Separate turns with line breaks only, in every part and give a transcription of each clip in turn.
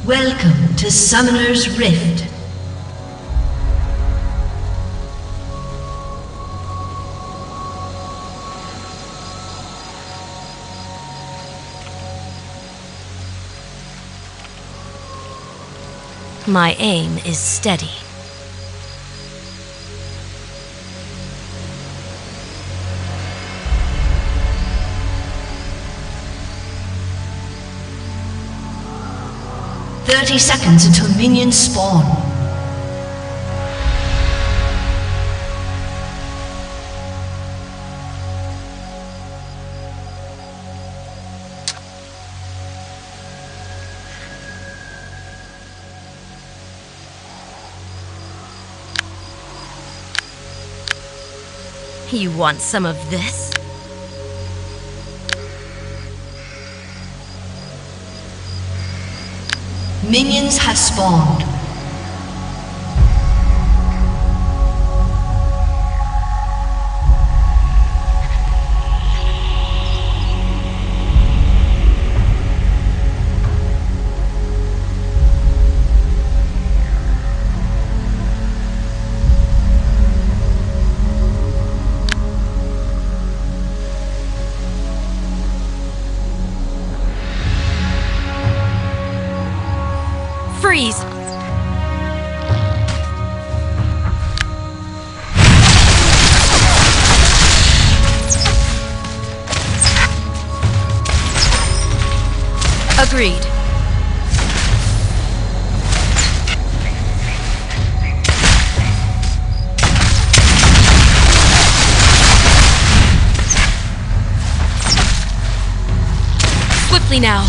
Welcome to Summoner's Rift.
My aim is steady.
"30 seconds until minions spawn."
You want some of this?
Minions have spawned.
Freeze! Agreed. Swiftly now.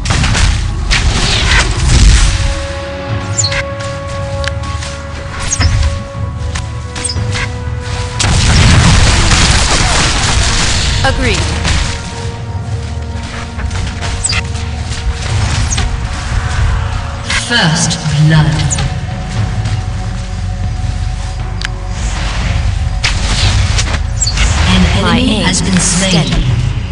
Agreed.
First blood. An enemy has been slain.
Steady.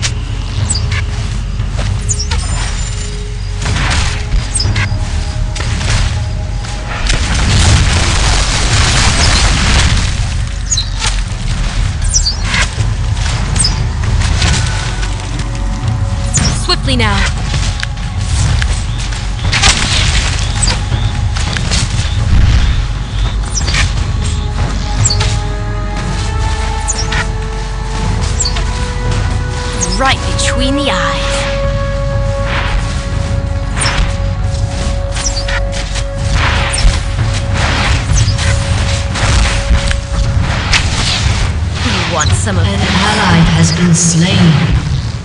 Swiftly now. Right between the eyes. You want some of
An
that?
ally has been slain.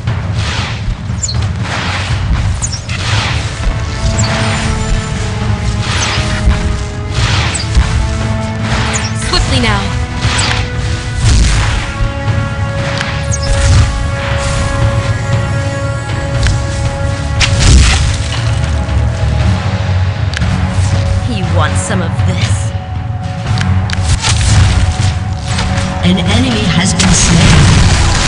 Swiftly now. You want some of this?
An enemy has been slain.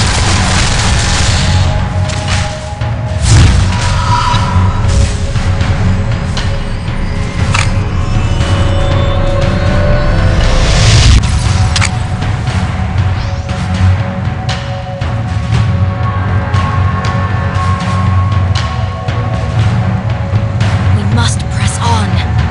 We must press on.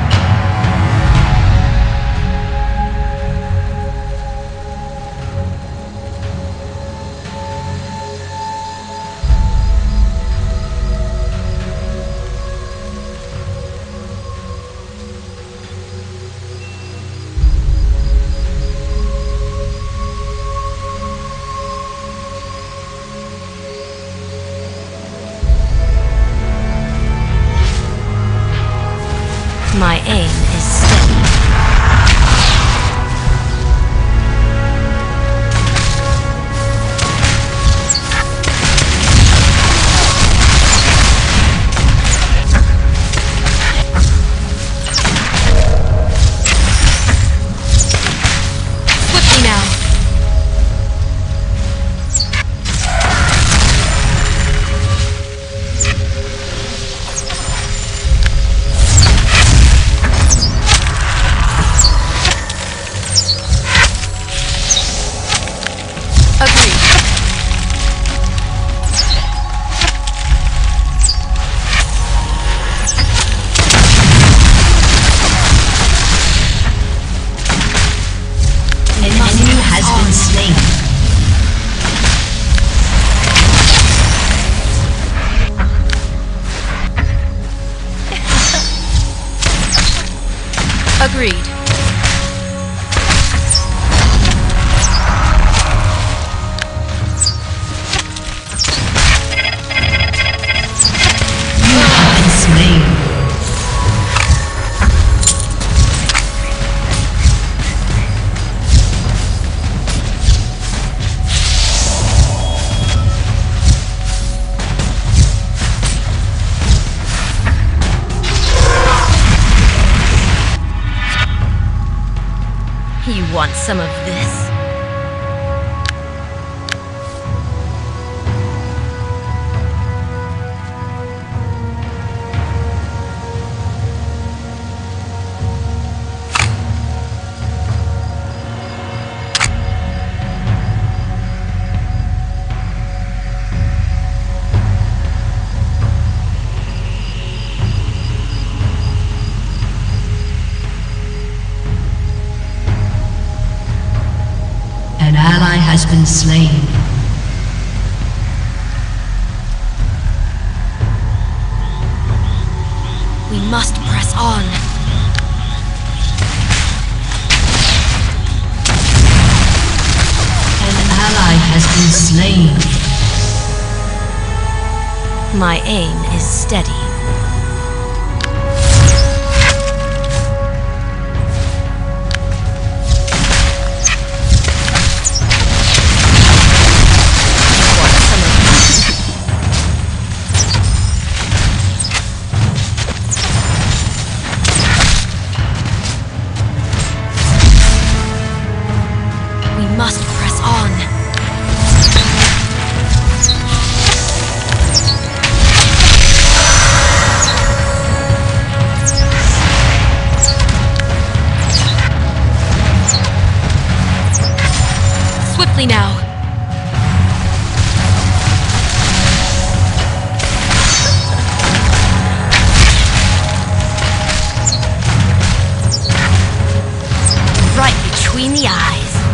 My aim is steady. Swiftly now. want some of this?
An ally has been slain.
We must press on.
An ally has been slain.
My aim is steady. Must press on. Swiftly now. Right between the eyes.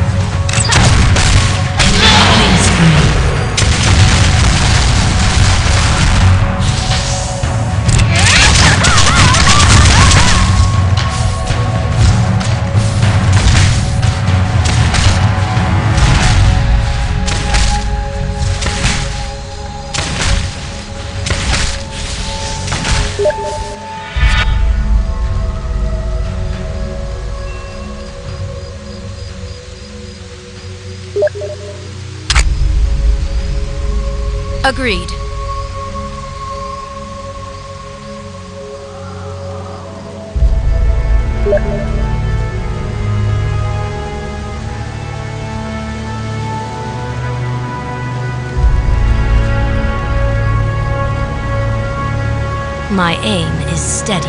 Agreed. My aim is steady.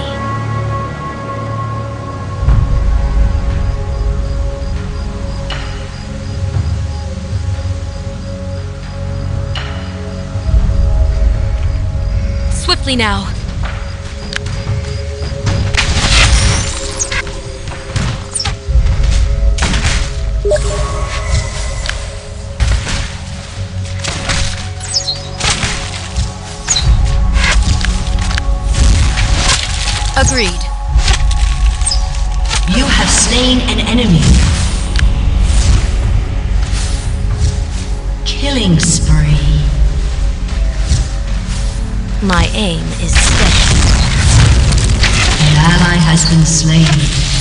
Swiftly now. Agreed.
You have slain an enemy. Killing spree.
My aim is steady.
An ally has been slain.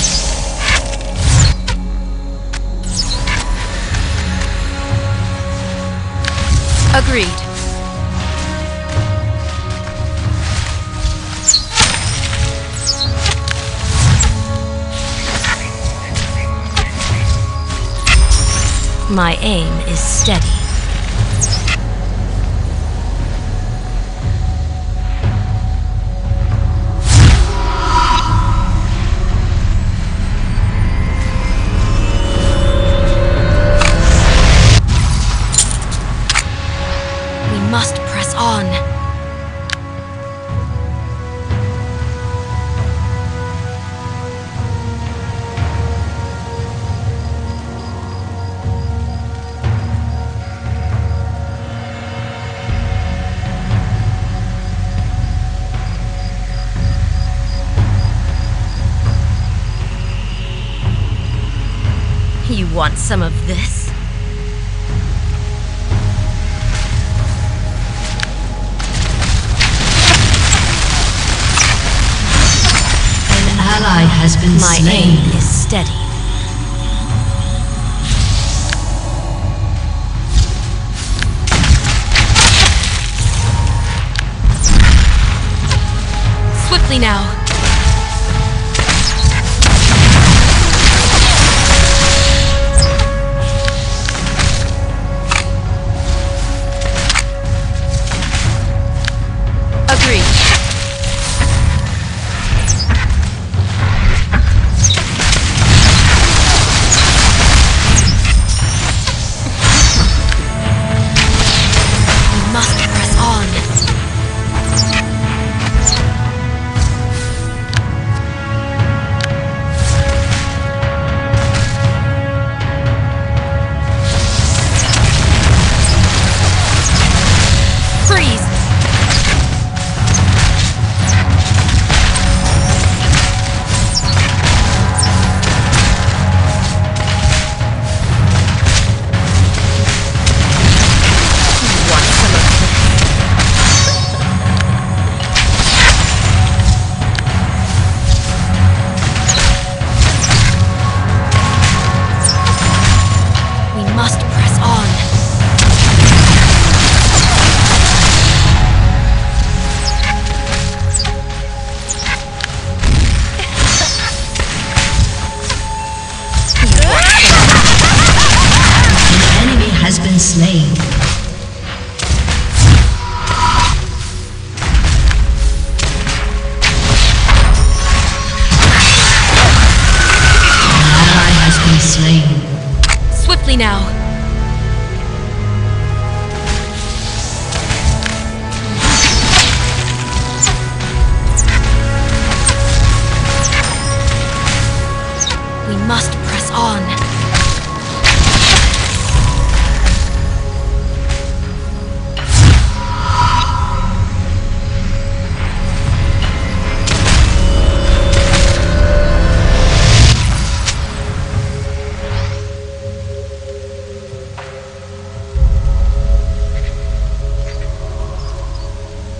Agreed. My aim is steady. We must press on. You want some of this?
An ally has been
My
slain.
aim is steady. Swiftly now.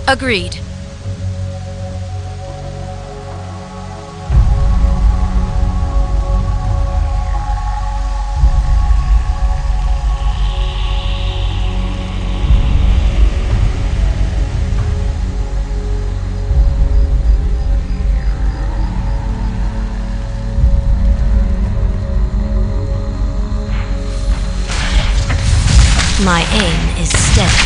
Agreed. My aim is steady.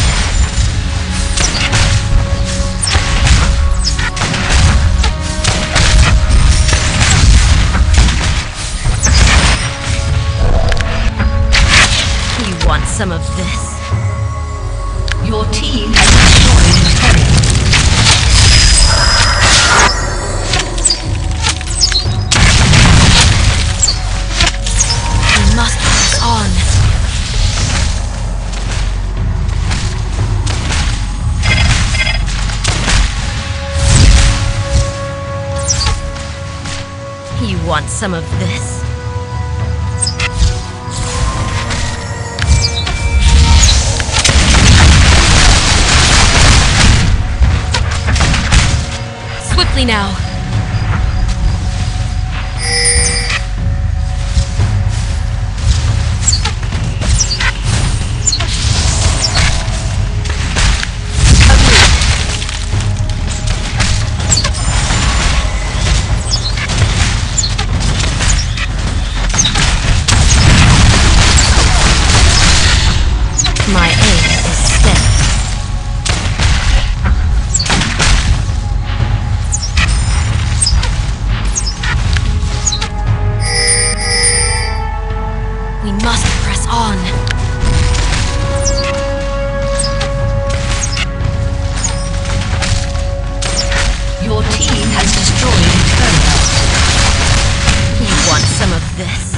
You want some of this?
Your team has destroyed a turret.
We must press on. You want some of this? Swiftly now. My aim is steady. We must press on.
Your team has destroyed a turret.
You want some of this?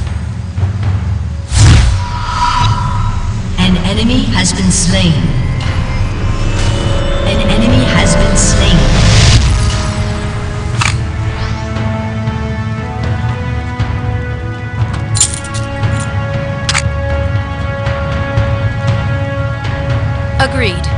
An enemy has been slain. An enemy has been slain.
Agreed.